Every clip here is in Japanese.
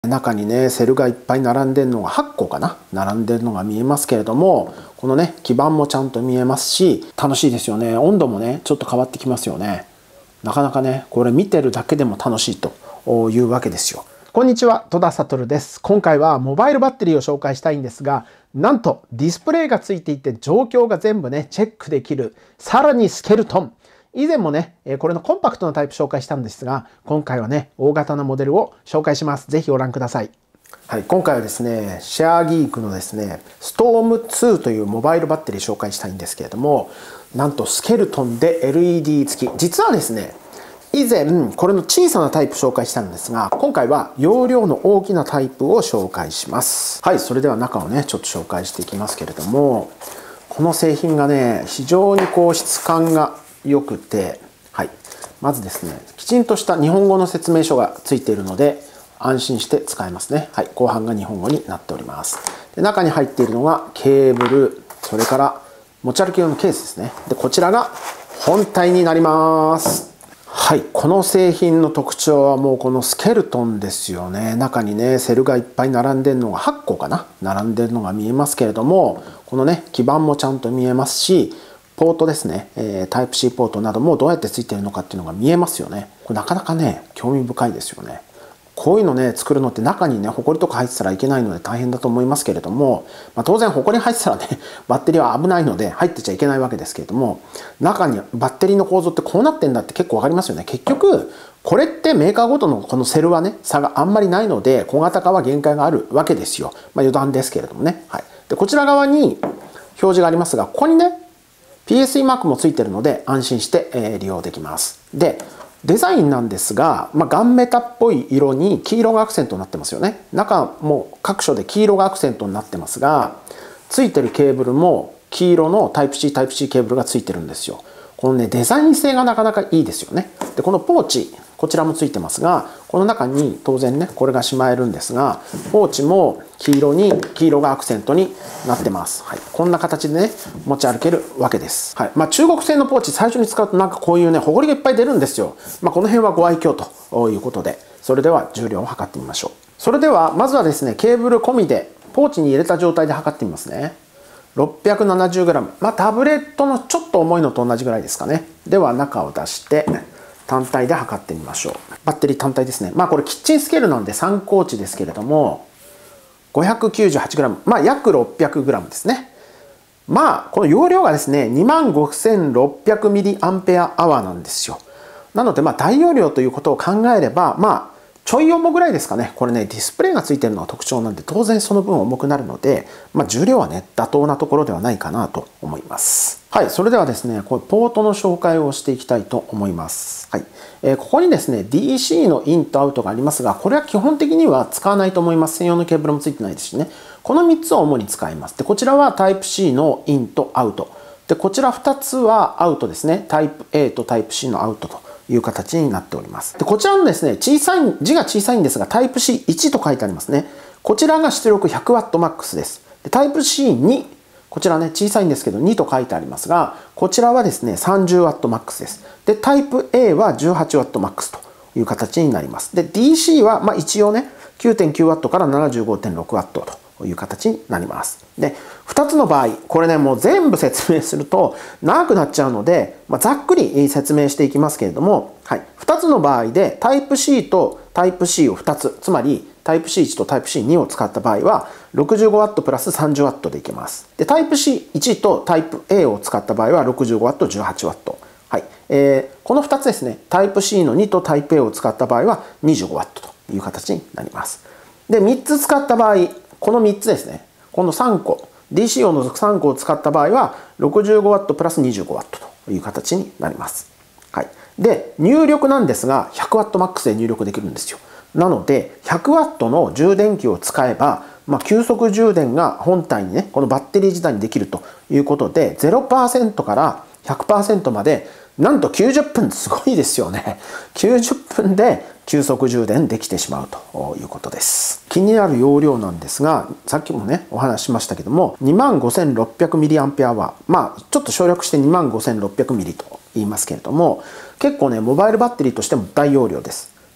中にね、セルがいっぱい並んでるのが8個かな、並んでるのが見えますけれども、このね、基板もちゃんと見えますし、楽しいですよね。温度もね、ちょっと変わってきますよね。なかなかね、これ見てるだけでも楽しいというわけですよ。こんにちは、戸田悟です。今回はモバイルバッテリーを紹介したいんですが、なんとディスプレイがついていて状況が全部ね、チェックできる、さらにスケルトン。以前もね、これのコンパクトなタイプ紹介したんですが、今回はね、大型のモデルを紹介します。ぜひご覧ください。はい、今回はですね、シェアギークのですね、ストーム2というモバイルバッテリー紹介したいんですけれども、なんとスケルトンで LED 付き。実はですね、以前これの小さなタイプ紹介したんですが、今回は容量の大きなタイプを紹介します。はい、それでは中をね、ちょっと紹介していきますけれども、この製品がね、非常に質感が良くて、はい、まずですね、きちんとした日本語の説明書がついているので安心して使えますね。はい、後半が日本語になっております。で、中に入っているのがケーブル、それから持ち歩き用のケースですね。で、こちらが本体になります。はい、この製品の特徴はもうこのスケルトンですよね。中にね、セルがいっぱい並んでるのが8個かな、並んでるのが見えますけれども、このね、基板もちゃんと見えますし、ポートですね、タイプ C ポートなどもどうやってついているのかっていうのが見えますよね。これなかなかね、興味深いですよね。こういうのね、作るのって中にね、ホコリとか入ってたらいけないので大変だと思いますけれども、当然ホコリ入ってたらね、バッテリーは危ないので入ってちゃいけないわけですけれども、中にバッテリーの構造ってこうなってんだって結構わかりますよね。結局、これってメーカーごとのこのセルはね、差があんまりないので、小型化は限界があるわけですよ。余談ですけれどもね。はい。で、こちら側に表示がありますが、ここにね、PSE マークもついているので安心して利用できます。で、デザインなんですが、ガンメタっぽい色に黄色がアクセントになってますよね。中も各所で黄色がアクセントになってますが、ついてるケーブルも黄色のタイプ C ケーブルがついてるんですよ。このね、デザイン性がなかなかいいですよね。で、このポーチ、こちらもついてますが、この中に当然ね、これがしまえるんですが、ポーチも黄色がアクセントになってます。はい、こんな形でね、持ち歩けるわけです。はい、中国製のポーチ最初に使うとなんかこういうね、ホコリがいっぱい出るんですよ。この辺はご愛嬌ということで、それでは重量を測ってみましょう。それではまずはですね、ケーブル込みでポーチに入れた状態で測ってみますね。670g。タブレットのちょっと重いのと同じぐらいですかね。では中を出して単体で測ってみましょう。バッテリー単体ですね。これキッチンスケールなんで参考値ですけれども、598g、約 600g ですね。この容量がですね、25600mAh なんですよ。なので大容量ということを考えれば、ちょい重ぐらいですかね。これね、ディスプレイがついてるのが特徴なんで、当然その分重くなるので、重量はね、妥当なところではないかなと思います。はい、それではですね、これポートの紹介をしていきたいと思います。はい、ここにですね、DC のインとアウトがありますが、これは基本的には使わないと思います。専用のケーブルもついてないですしね。この3つを主に使います。で、こちらはタイプ C のインとアウト。で、こちら2つはアウトですね。タイプ A とタイプ C のアウトという形になっております。で、こちらのですね、字が小さいんですが、タイプ C1 と書いてありますね。こちらが出力 100W です。で、タイプ C2、こちらね、小さいんですけど2と書いてありますが、こちらはですね、30W です。で、タイプ A は 18W という形になります。で、DC は一応ね、9.9W から 75.6W という形になります。で、2つの場合、これね、もう全部説明すると長くなっちゃうので、ざっくり説明していきますけれども、はい、2つの場合でタイプ C とタイプ C を2つ、つまりタイプ C1 とタイプ C2 を使った場合は 65W プラス 30W でいけます。で、タイプ C1 とタイプ A を使った場合は 65W、18W。はい、この2つですね、タイプ C の2とタイプ A を使った場合は 25W という形になります。で、3つ使った場合、この3つですね、この3個、DC を除く3個を使った場合は 65W プラス 25W という形になります。はい、で、入力なんですが 100WMAX で入力できるんですよ。なので 100W の充電器を使えば、急速充電が本体にね、このバッテリー自体にできるということで 0% から 100% までなんと90分、すごいですよね。90分で急速充電できてしまうということです。気になる容量なんですが、さっきもね、お話ししましたけども、25600mAh。ちょっと省略して 25600mAh と言いますけれども、結構ね、モバイルバッテリーとしても大容量です。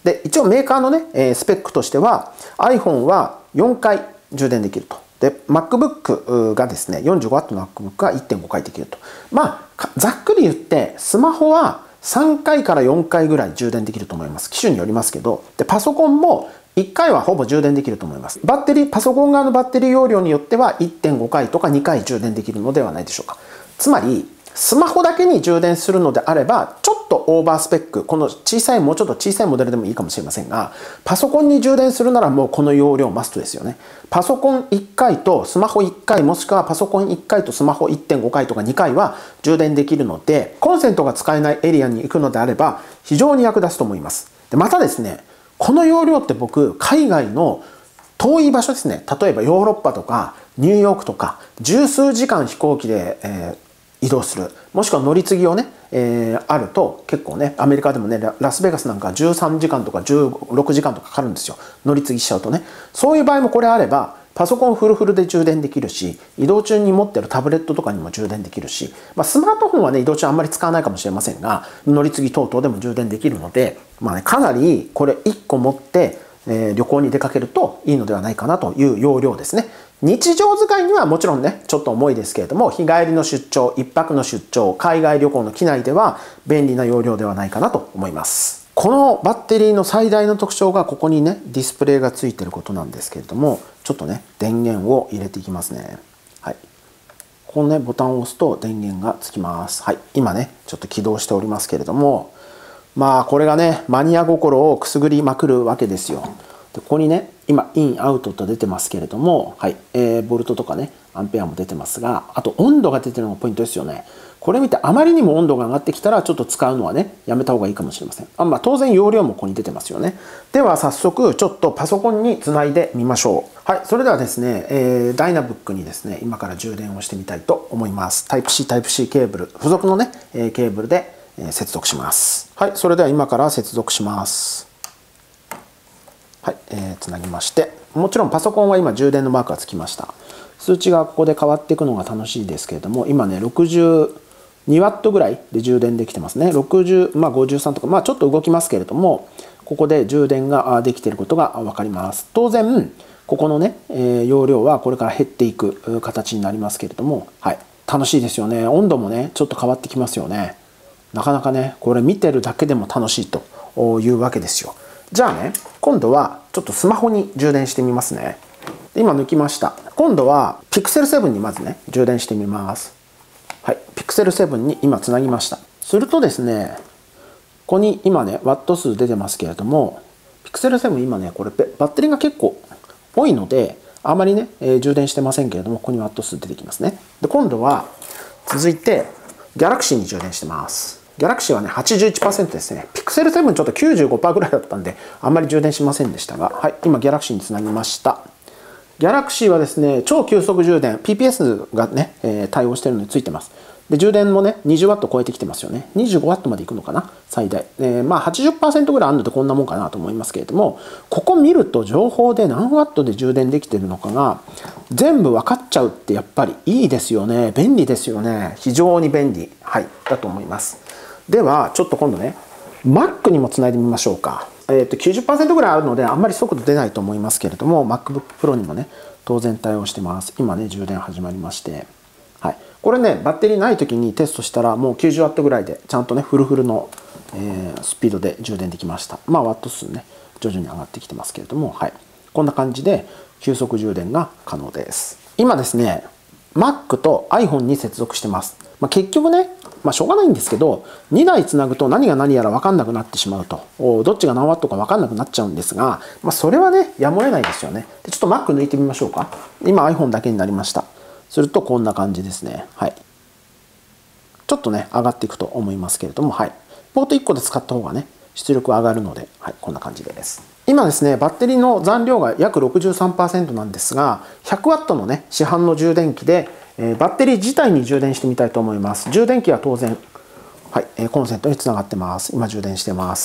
で、一応メーカーのね、スペックとしては iPhone は4回充電できると。で、MacBook がですね、45W の MacBook が 1.5 回できると。まあ、ざっくり言って、スマホは3回から4回ぐらい充電できると思います。機種によりますけど。で、パソコンも1回はほぼ充電できると思います。パソコン側のバッテリー容量によっては 1.5 回とか2回充電できるのではないでしょうか。つまり、スマホだけに充電するのであれば、ちょっとオーバースペック、このもうちょっと小さいモデルでもいいかもしれませんが、パソコンに充電するならもうこの容量マストですよね。パソコン1回とスマホ1回、もしくはパソコン1回とスマホ 1.5 回とか2回は充電できるので、コンセントが使えないエリアに行くのであれば、非常に役立つと思います。で、またですね、この容量って僕、海外の遠い場所ですね、例えばヨーロッパとかニューヨークとか、十数時間飛行機で、移動する、もしくは乗り継ぎをね、あると結構ね、アメリカでもね、ラスベガスなんか13時間とか16時間とかかかるんですよ、乗り継ぎしちゃうとね。そういう場合もこれあればパソコンフルフルで充電できるし、移動中に持ってるタブレットとかにも充電できるし、スマートフォンはね、移動中あんまり使わないかもしれませんが、乗り継ぎ等々でも充電できるので、かなりこれ1個持って旅行に出かけるといいのではないかなという容量ですね。日常使いにはもちろんね、ちょっと重いですけれども、日帰りの出張、一泊の出張、海外旅行の機内では便利な容量ではないかなと思います。このバッテリーの最大の特徴がここにね、ディスプレイがついてることなんですけれども、ちょっとね、電源を入れていきますね。はい。このね、ボタンを押すと電源がつきます。はい。今ね、ちょっと起動しておりますけれども、これがね、マニア心をくすぐりまくるわけですよ。で、ここにね、今、イン、アウトと出てますけれども、はい、ボルトとかね、アンペアも出てますが、あと温度が出てるのがポイントですよね。これ見てあまりにも温度が上がってきたら、ちょっと使うのはね、やめた方がいいかもしれません。当然容量もここに出てますよね。では早速、ちょっとパソコンにつないでみましょう。はい、それではですね、ダイナブックにですね、今から充電をしてみたいと思います。タイプ C ケーブル、付属のね、ケーブルで接続します。はい、それでは今から接続します。はい、つなぎまして、もちろんパソコンは今充電のマークがつきました。数値がここで変わっていくのが楽しいですけれども、今ね、62W ぐらいで充電できてますね。60、53とか、ちょっと動きますけれども、ここで充電ができていることが分かります。当然、ここのね、容量はこれから減っていく形になりますけれども、はい、楽しいですよね。温度もね、ちょっと変わってきますよね。なかなかね、これ見てるだけでも楽しいというわけですよ。じゃあね、今度はちょっとスマホに充電してみますね。今抜きました。今度は Pixel 7にまずね、充電してみます。はい、Pixel 7に今つなぎました。するとですね、ここに今ね、ワット数出てますけれども、Pixel 7今ね、これバッテリーが結構多いので、あまりね、充電してませんけれども、ここにワット数出てきますね。で、今度は続いて Galaxy に充電してます。ギャラクシーはね、81% ですね。Pixel 7ちょっと 95% ぐらいだったんで、あんまり充電しませんでしたが、はい、今ギャラクシーにつなぎました。ギャラクシーはですね、超急速充電、PPS がね、対応しているのについてます。で、充電もね、20W 超えてきてますよね。25W までいくのかな、最大。80% ぐらいあるのでこんなもんかなと思いますけれども、ここ見ると情報で何 W で充電できてるのかが全部分かっちゃうってやっぱりいいですよね。便利ですよね。非常に便利、はい、だと思います。では、ちょっと今度ね、Mac にもつないでみましょうか。90% ぐらいあるので、あんまり速度出ないと思いますけれども、MacBook Pro にもね、当然対応してます。今ね、充電始まりまして。はい。これね、バッテリーない時にテストしたら、もう 90W ぐらいで、ちゃんとね、フルフルの、スピードで充電できました。ワット数ね、徐々に上がってきてますけれども、はい。こんな感じで、急速充電が可能です。今ですね、Mac と iPhone に接続してます。結局ね、しょうがないんですけど、2台つなぐと何が何やら分かんなくなってしまうと。どっちが何ワットか分かんなくなっちゃうんですが、それはね、やむを得ないですよね。で、ちょっと Mac 抜いてみましょうか。今 iPhone だけになりました。するとこんな感じですね。はい。ちょっとね、上がっていくと思いますけれども、はい。ポート1個で使った方がね、出力上がるので、はい、こんな感じです。今ですね、バッテリーの残量が約 63% なんですが、100W のね、市販の充電器で、バッテリー自体に充電してみたいと思います。充電器は当然、はい、コンセントにつながってます。今充電してます。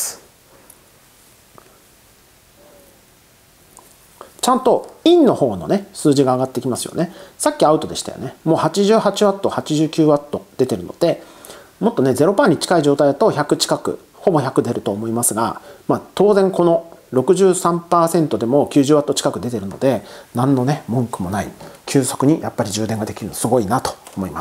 ちゃんとインの方のね、数字が上がってきますよね。さっきアウトでしたよね。もう 88W、89W 出てるので、もっとね、0% に近い状態だと100近く、 ほぼ100出ると思いますが、当然この63% でも 90W 近く出てるので、何のね文句もない急速にやっぱり充電ができるのすごいなと思います。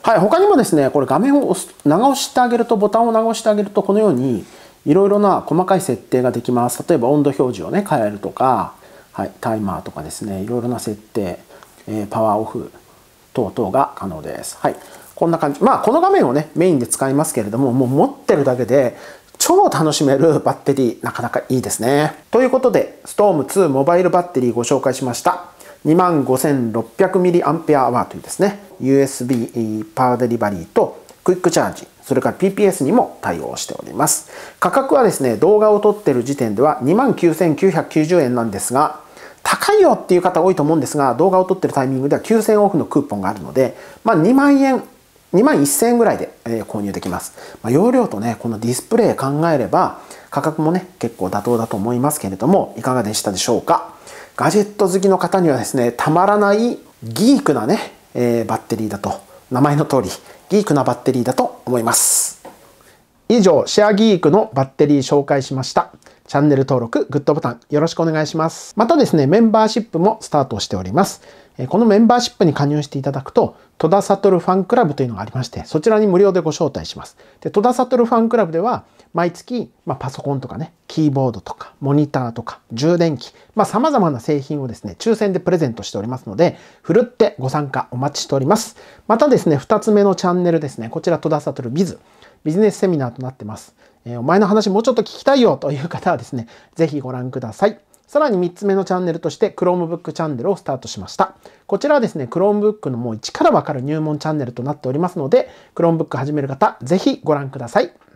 はい、他にもですね、これ画面を長押してあげると、ボタンを長押してあげると、このようにいろいろな細かい設定ができます。例えば温度表示をね変えるとか、はい、タイマーとかですね、いろいろな設定、パワーオフ等々が可能です。はい、こんな感じ。この画面をねメインで使いますけれども、もう持ってるだけで超楽しめるバッテリー、なかなかいいですね。ということで、ストーム2モバイルバッテリーご紹介しました。25600mAh というですね、USB パワーデリバリーとクイックチャージ、それから PPS にも対応しております。価格はですね、動画を撮ってる時点では 29,990 円なんですが、高いよっていう方多いと思うんですが、動画を撮ってるタイミングでは9000円オフのクーポンがあるので、2万円、2万1000円ぐらいで購入できます。容量とね、このディスプレイ考えれば、価格もね、結構妥当だと思いますけれども、いかがでしたでしょうか。ガジェット好きの方にはですね、たまらないギークなね、バッテリーだと、名前の通り、ギークなバッテリーだと思います。以上、シェアギークのバッテリー紹介しました。チャンネル登録、グッドボタンよろしくお願いします。またですね、メンバーシップもスタートしております。このメンバーシップに加入していただくと、戸田悟ファンクラブというのがありまして、そちらに無料でご招待します。で、戸田悟ファンクラブでは、毎月、パソコンとかね、キーボードとか、モニターとか、充電器、様々な製品をですね、抽選でプレゼントしておりますので、ふるってご参加お待ちしております。またですね、2つ目のチャンネルですね、こちら戸田悟ビズ、ビジネスセミナーとなってます。お前の話もうちょっと聞きたいよという方はですね、ぜひご覧ください。さらに3つ目のチャンネルとして Chromebook チャンネルをスタートしました。こちらはですね、Chromebook のもう一からわかる入門チャンネルとなっておりますので、Chromebook 始める方、ぜひご覧ください。